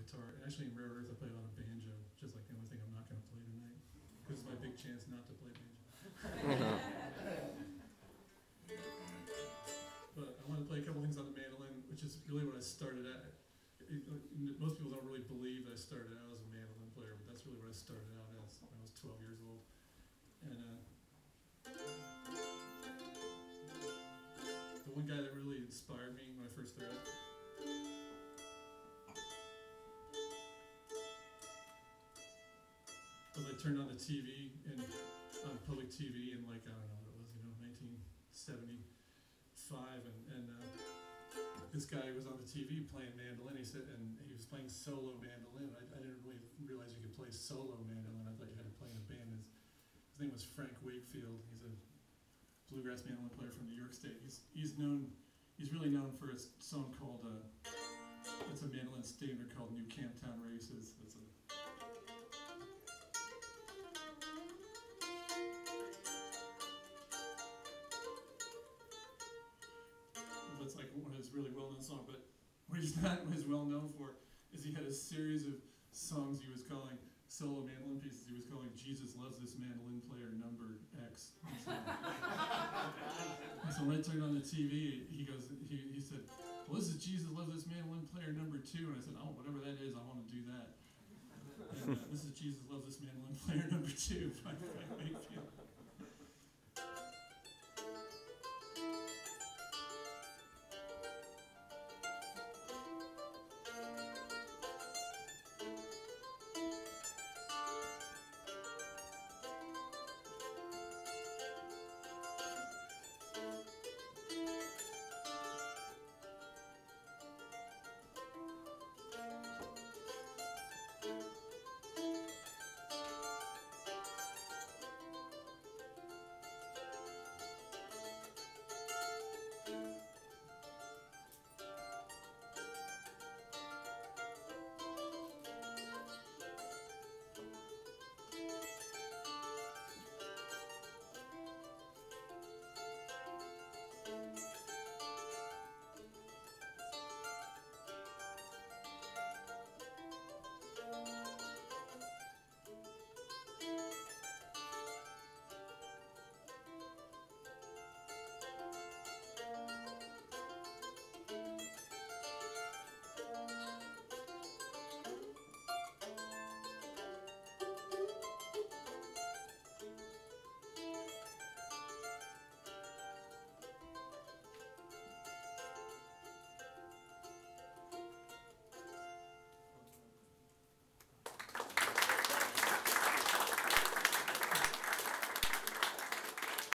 guitar. And actually, in Rare Earth, I play a lot of banjo, just like the only thing I'm not going to play tonight, because it's my big chance not to play banjo. But I want to play a couple things on the mandolin, which is really what I started at. Most people don't really believe that I started out as a mandolin player, but that's really what I started out as when I was 12 years old. And the one guy that really inspired me when I first started was I turned on the TV on public TV in, like, I don't know what it was, 1975, and this guy was on the TV playing mandolin. He said, and he was playing solo mandolin. I didn't really realize you could play solo mandolin. I thought you had to play in a band. His name was Frank Wakefield. He's a bluegrass mandolin player from New York State. He's really known for a song called it's a mandolin standard called New Camptown Races. That's like one of his really well-known songs, but what he's not as well-known for is he had a series of songs he was calling solo mandolin pieces. He was calling "Jesus Loves This Mandolin Player Number X." And so when I turned on the TV, he said, "Well, this is Jesus Loves This Mandolin Player Number 2," and I said, "Oh, whatever that is, I want to do that." And this is Jesus Loves This Mandolin Player Number 2 by Frank Wakefield.